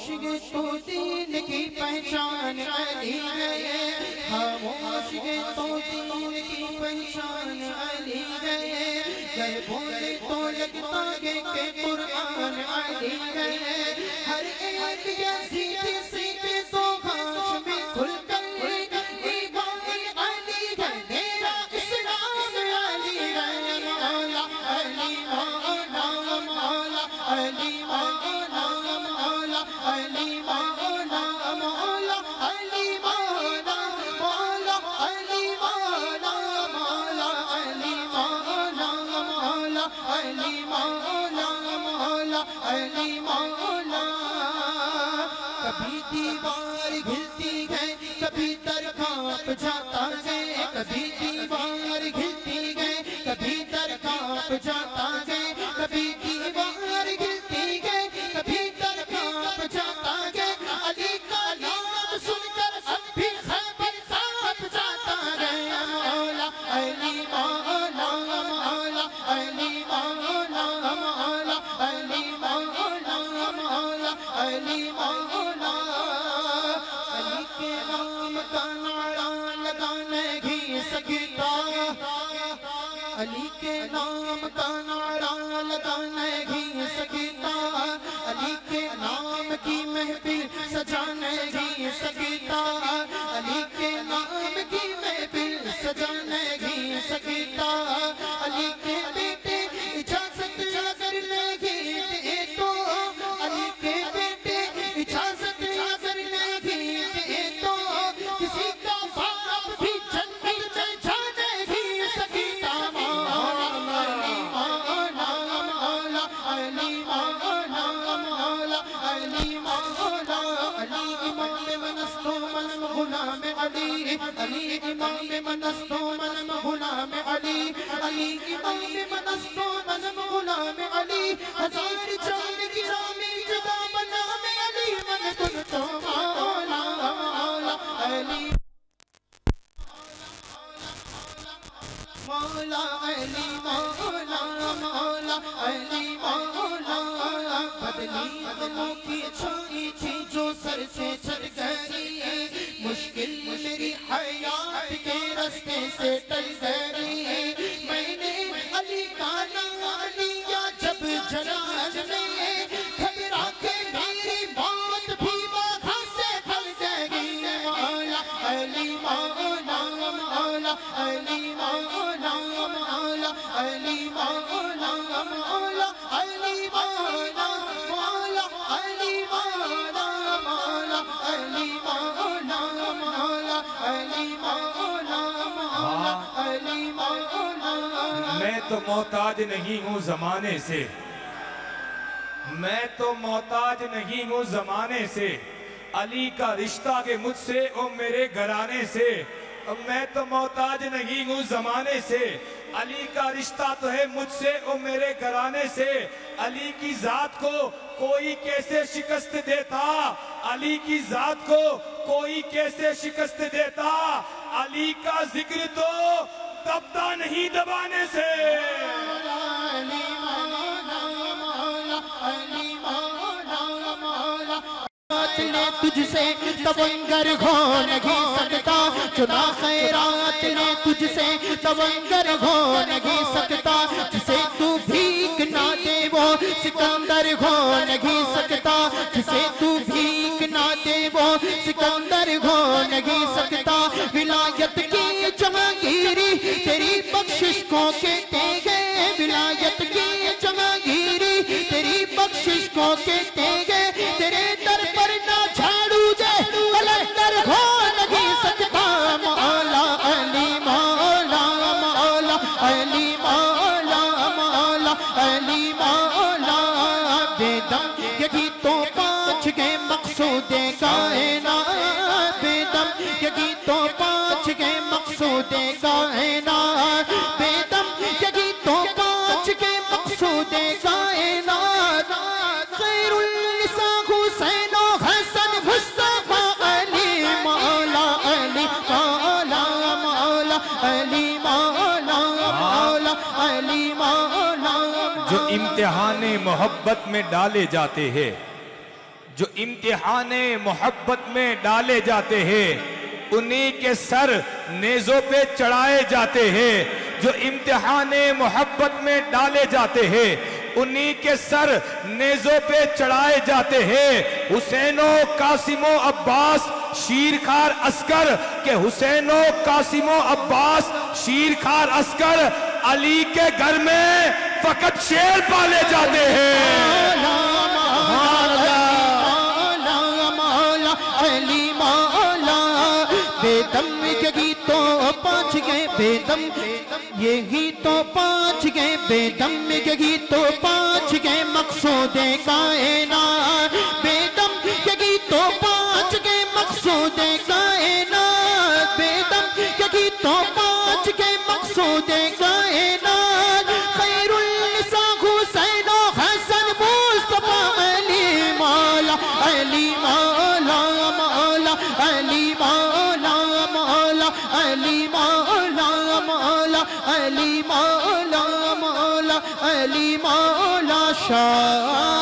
یہ تو دین کی پہچان علی ہے، خاموش یہ تو دین کی پہچان علی ہے، گر بولے تو لگتا ہے کہ قرآن علی ہے، ہر ایک یزید سیدھے تو خاش میں کھل کر ایمان علی ہے، میرا اسلام علی ہے، مولا علی مولا مولا علی مولا مولا علی مولا مولا علی مولا مولا علی مولا مولا علی مولا مولا علی مولا مولا علی مولا۔ کبھی دیوار گھلتی ہے کبھی در کانپ جاتا ہے، کبھی دیوار گھلتی ہے کبھی در کانپ جاتا ہے، کبھی دیوار گھلتی ہے کبھی در کانپ جاتا ہے، علی کا نام سن کر اب بھی خیبر کانپ جاتا ہے، مولا علی مولا مولا علی مولا مولا علی مولا مولا علی مولا۔ علی کے نام کا نعرہ لگا نہیں سکتا، علی کے نام کا نعرہ لگا نہیں سکتا، علی کے نام کی محفل سجا نہیں سکتا، علی کے نام کی محفل سجا نہیں سکتا، علی کے بیٹے اجازت اگر نہیں دے تو، علی کے بیٹے اجازت اگر نہیں دے تو، کسی کا باپ بھی جنت میں جا نہیں سکتا، مولا علی مولا مولا علی مولا مولا علی مولا۔ علی امام منست و منم غلام علی، علی امام منست و منم غلام علی، علی امام منست و منم غلام علی، ہزار جان گرامی جدا بنام علی من کن تو مولا مولا علی مولا علی مولا مولا علی مولا۔ بدلی غموں کی چھائی تھی جو سر سے چل گئی، مشکل میری حیات کے رستے سے ٹل گئی، میں نے علی کا نام لیا جب جلال میں، گھبرا کے میری موت بھی بادھا سے پھل گئی، مولا علی مولا مولا علی مولا مولا علی مولا مولا علی مولا مولا علی مولا مولا علی مولا مولا علی مولا مولا علی مولا۔ میں تو محتاج نہیں ہوں زمانے سے، میں تو محتاج نہیں ہوں زمانے سے، علی کا رشتہ کہ مجھ سے او میرے گھرانے سے، میں تو محتاج نہیں ہوں زمانے سے، علی کا رشتہ تو ہے مجھ سے او میرے گھرانے سے، علی کی ذات کو کوئی کیسے شکست دیتا، علی کی ذات کو کوئی کیسے شکست دیتا، علی کا ذکر تو دبتا نہیں دبانے سے۔ علی مولا مولا علی مولا مولا۔ نے تجھ سے تونگر ہو نہیں سکتا، چنا خیرات نے تجھ سے تونگر ہو نہیں سکتا، جسے تو بھیک نہ دے وہ سکندر ہو نہیں سکتا، جسے تو بھیک نہ دے وہ سکندر ہو نہیں سکتا، ولایت کی جہانگیری تیری بخشش کو کہتے ہیں، ولایت کی جہانگیری تیری بخشش کو کہتے ہیں، تیرے در پر نہ جھاڑو جے کلندر ہو نہیں سکتا، مولا علی مولا مولا علی مولا مولا علی مولا۔ بے دم یہی تو پانچ کے مقصود کائنات، بے دم یہی تو پانچ کے مقصود کائنات، بے دم یہی تو پانچ کے مقصود کائنات، خیر النساء حسین و حسن مصطفیٰ علی مولا علی مولا مولا علی مولا مولا علی مولا۔ جو امتحان محبت میں ڈالے جاتے ہیں، جو امتحان محبت میں ڈالے جاتے ہیں انہی کے سر نیزوں پہ چڑھائے جاتے ہیں، جو امتحان محبت میں ڈالے جاتے ہیں انہی کے سر نیزوں پہ چڑھائے جاتے ہیں۔ حسین و قاسم و عباس شیرخوار عسکر کہ حسین و قاسم و عباس شیرخوار عسکر، علی کے گھر میں فقط شیر پالے جاتے ہیں۔ بے دم یہی تو پانچ گئے، بے دم یہی تو پانچ گئے، بے دم یہی تو پانچ گئے مقصود کائنات، بے دم یہی تو پانچ گئے مقصود کائنات، بے دم یہی تو پانچ گئے مقصود کائنات، خیر النساء حسین و حسن مصطفیٰ علی مولا، علی مولا مولا، علی مولا مولا، علی مولا مولا، علی مولا مولا، علی مولا شاہ